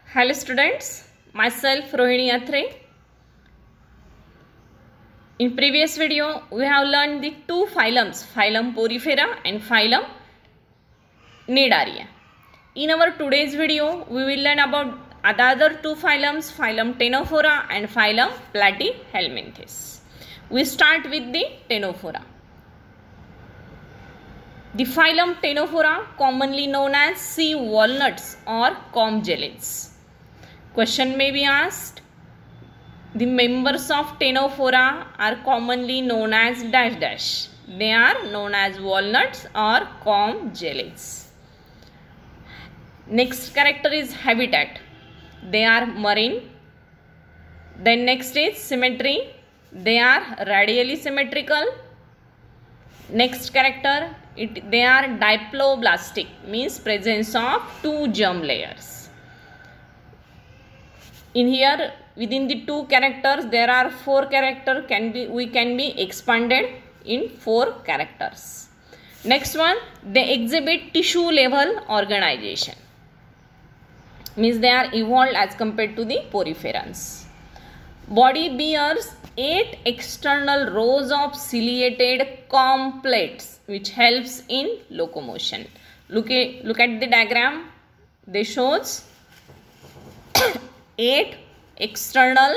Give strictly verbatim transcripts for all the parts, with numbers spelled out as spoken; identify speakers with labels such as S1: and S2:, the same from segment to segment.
S1: Hello students, myself Rohini Athre. In previous video, we have learned the two phylums, phylum Porifera and phylum Cnidaria. In our today's video, we will learn about the other two phylums, phylum Ctenophora and phylum Platyhelminthes. We start with the Ctenophora. The phylum Ctenophora, commonly known as sea walnuts or comb-gelids. Question may be asked, the members of Ctenophora are commonly known as dash dash. They are known as walnuts or comb-gelids. Next character is habitat. They are marine. Then next is symmetry. They are radially symmetrical. Next character, it, they are diploblastic, means presence of two germ layers. In here, within the two characters, there are four characters. Can be we can be expanded in four characters. Next one, they exhibit tissue level organization, means they are evolved as compared to the poriferans. Body bears eight external rows of ciliated comb plates, which helps in locomotion. Look at, look at the diagram. They shows eight external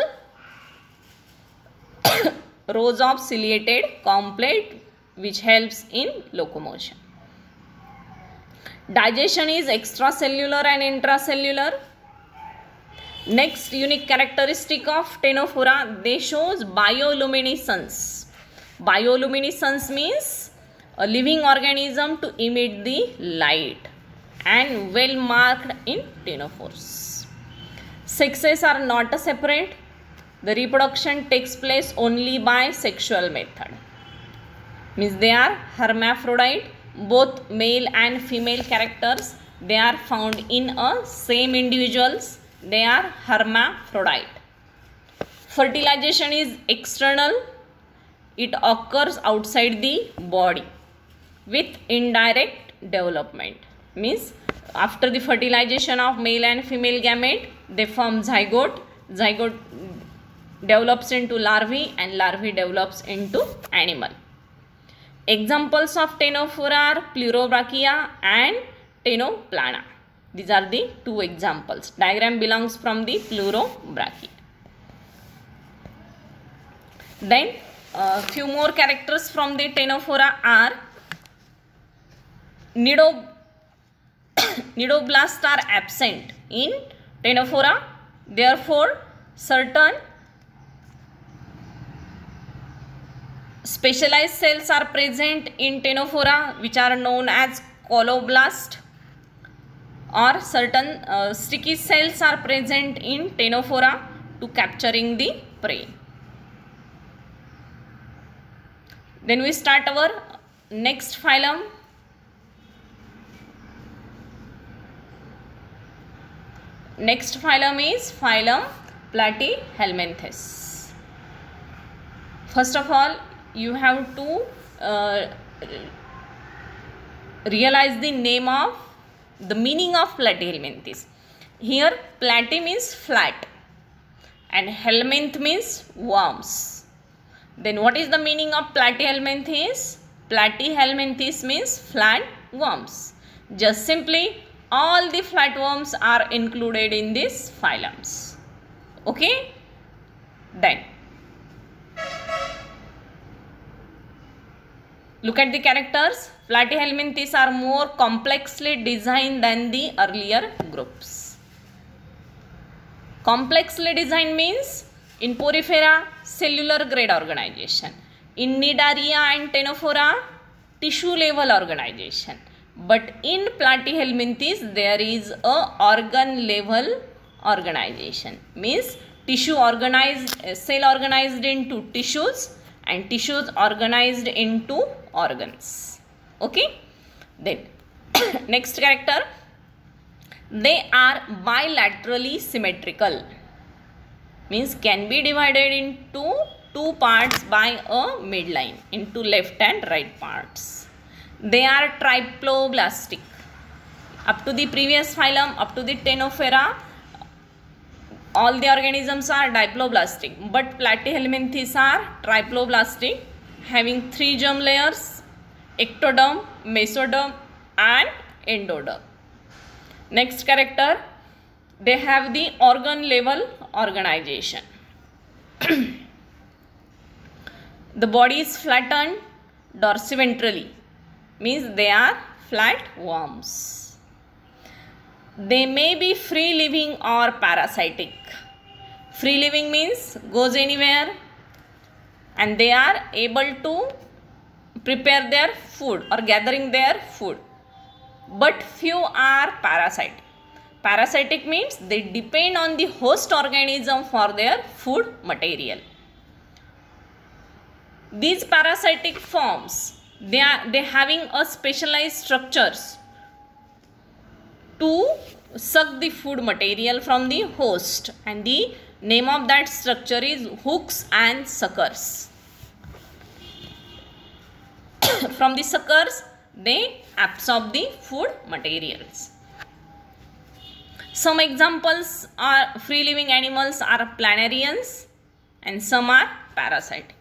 S1: rows of ciliated comb plate, which helps in locomotion. Digestion is extracellular and intracellular. Next unique characteristic of Ctenophora, they shows bioluminescence. Bioluminescence means a living organism to emit the light and well marked in ctenophores. Sexes are not separate. The reproduction takes place only by sexual method. Means they are hermaphrodite. Both male and female characters, they are found in a same individuals. They are hermaphrodite. Fertilization is external. It occurs outside the body with indirect development. Means after the fertilization of male and female gamete, they form zygote. Zygote develops into larvae and larvae develops into animal. Examples of Ctenophora are Pleurobrachia and Ctenoplana. These are the two examples. Diagram belongs from the Pleurobrachia. Then a few more characters from the Ctenophora are nido, nidoblasts are absent in Ctenophora. Therefore, certain specialized cells are present in Ctenophora, which are known as coloblast, or certain uh, sticky cells are present in Ctenophora to capturing the prey. Then we start our next phylum. Next phylum is phylum Platyhelminthes. First of all, you have to uh, realize the name of the meaning of Platyhelminthes. Here platy means flat and helminth means worms. Then what is the meaning of Platyhelminthes? Platyhelminthes means flat worms. Just simply all the flatworms are included in these phylums. Okay? Then look at the characters. Platyhelminthes are more complexly designed than the earlier groups. Complexly designed means in Porifera, cellular grade organization. In Cnidaria and Ctenophora, tissue level organization. But in Platyhelminthes, there is a organ level organization. Means tissue organized, cell organized into tissues and tissues organized into organs. Okay, then next character, they are bilaterally symmetrical, means can be divided into two parts by a midline, into left and right parts. They are triploblastic. Up to the previous phylum, up to the Ctenophora, all the organisms are diploblastic, but platyhelminthes are triploblastic, having three germ layers: ectoderm, mesoderm and endoderm. Next character, they have the organ level organization. The body is flattened dorsiventrally, means they are flat worms. They may be free living or parasitic. Free living means goes anywhere, and they are able to prepare their food or gathering their food. But few are parasitic. Parasitic means they depend on the host organism for their food material. These parasitic forms, they are they having a specialized structures to suck the food material from the host, and the name of that structure is hooks and suckers. From the suckers, they absorb the food materials. Some examples are free living animals are planarians and some are parasitic.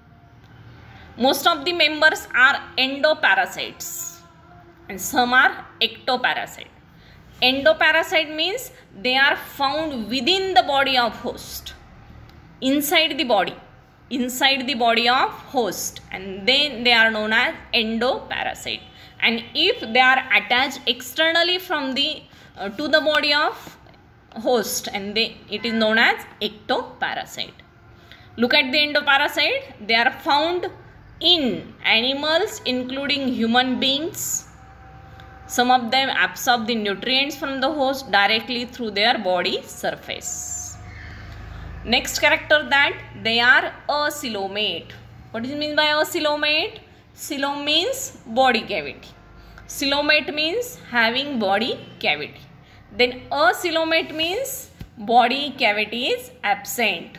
S1: Most of the members are endoparasites and some are ectoparasite. Endoparasite means they are found within the body of host, inside the body, inside the body of host, and then they are known as endoparasite. And if they are attached externally from the uh, to the body of host, and they it is known as ectoparasite. Look at the endoparasite. They are found in animals including human beings. Some of them absorb the nutrients from the host directly through their body surface. Next character, that they are acoelomate. What does it mean by acoelomate? Coelom means body cavity. Coelomate means having body cavity. Then acoelomate means body cavity is absent.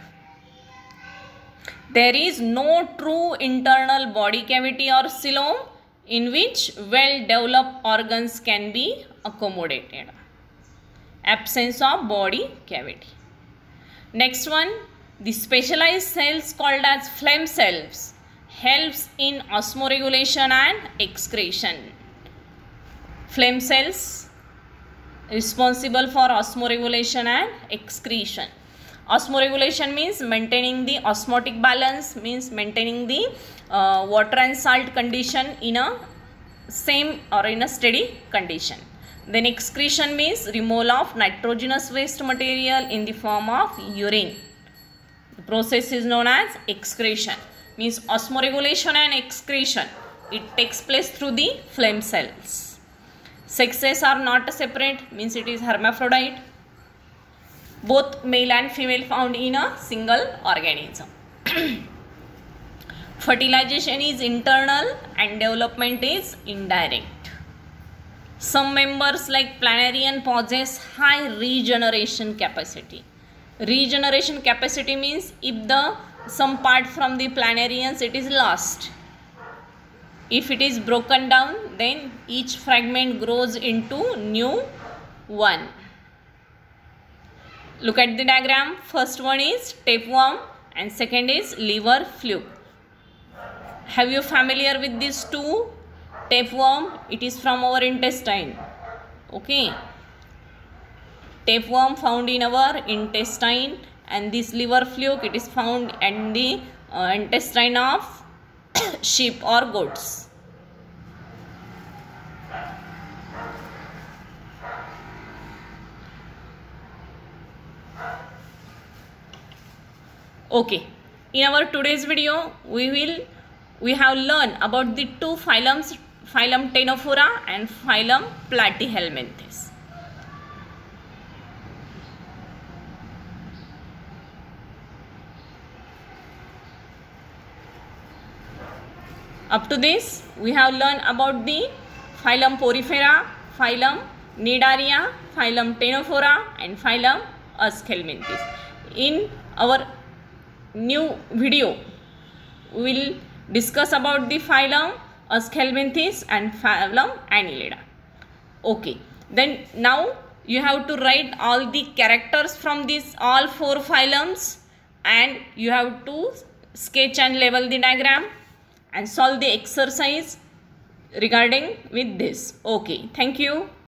S1: There is no true internal body cavity or coelom in which well-developed organs can be accommodated. Absence of body cavity. Next one, the specialized cells called as phlegm cells helps in osmoregulation and excretion. Phlegm cells responsible for osmoregulation and excretion. Osmoregulation means maintaining the osmotic balance, means maintaining the uh, water and salt condition in a same or in a steady condition. Then excretion means removal of nitrogenous waste material in the form of urine. The process is known as excretion. Means osmoregulation and excretion, it takes place through the phlegm cells. Sexes are not separate, means it is hermaphrodite. Both male and female found in a single organism. Fertilization is internal and development is indirect. Some members like planarian possess high regeneration capacity. Regeneration capacity means if the some part from the planarians it is lost. If it is broken down, then each fragment grows into new one. Look at the diagram. First one is tapeworm and second is liver fluke. Have you familiar with these two? Tapeworm, it is from our intestine. Okay. Tapeworm found in our intestine, and this liver fluke, it is found in the uh, intestine of sheep or goats. Okay, in our today's video, we will we have learned about the two phylums, phylum Ctenophora and phylum Platyhelminthes. Up to this, we have learned about the phylum Porifera, phylum Cnidaria, phylum Ctenophora and phylum Aschelminthes. In our new video, we will discuss about the phylum Aschelminthes and phylum Annelida. Okay, then now you have to write all the characters from these all four phylums, and you have to sketch and label the diagram and solve the exercise regarding with this. Okay, thank you.